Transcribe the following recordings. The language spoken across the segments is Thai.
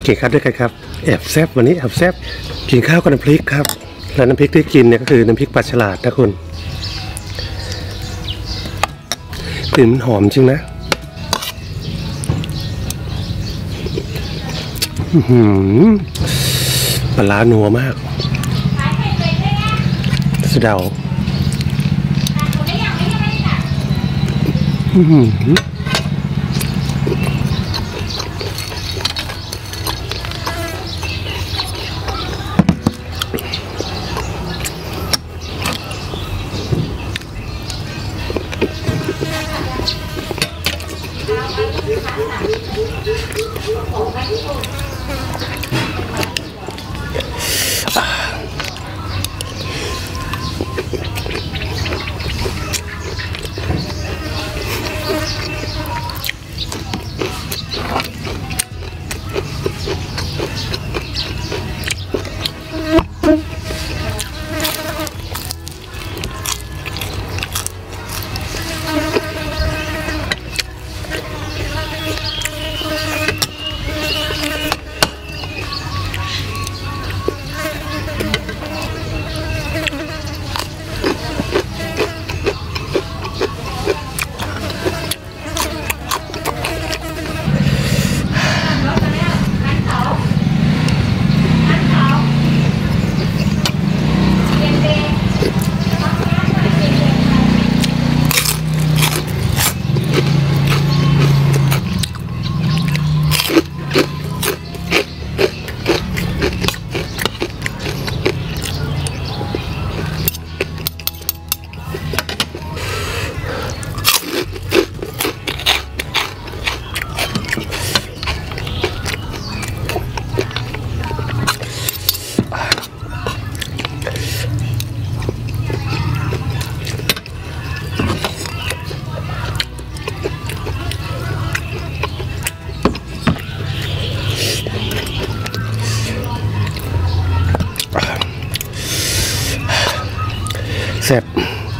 กินข้าวด้วยกันครับแอบแซบวันนี้แอบแซบกินข้าวกับน้ำพริกครับและน้ำพริกที่กินเนี่ยก็คือน้ำพริกปลาฉลาดนะคุณกลิ่นมันหอมจริงนะปลาร้านัวมากสะเดาแซ่บ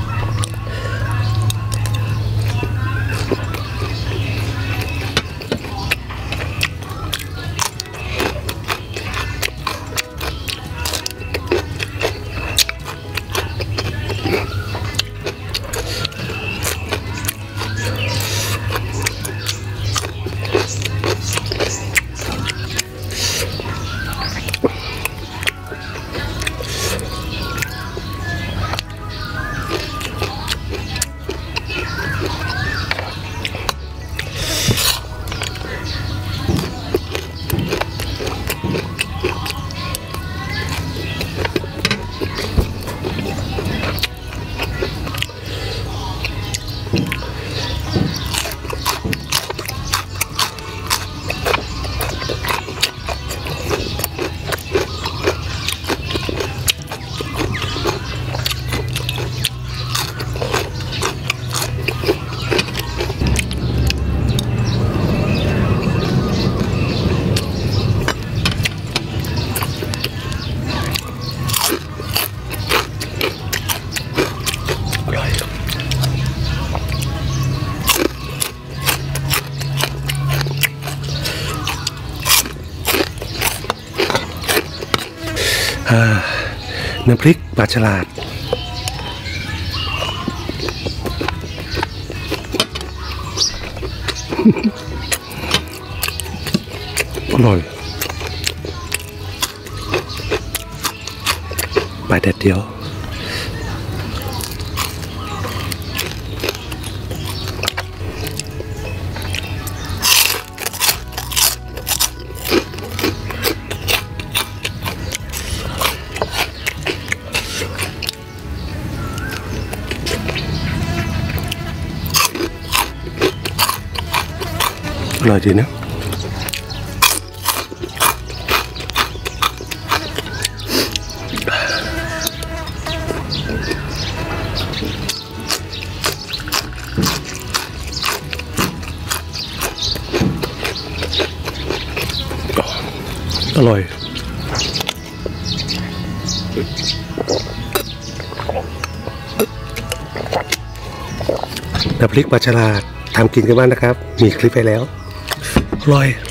น้ำพริกปลาฉลาดอร่อยปลาแดดเดียวอร่อยดีนะอร่อยน้ำพริกปลาฉลาดทำกินกันบ้างนะครับมีคลิปไปแล้วอร่อย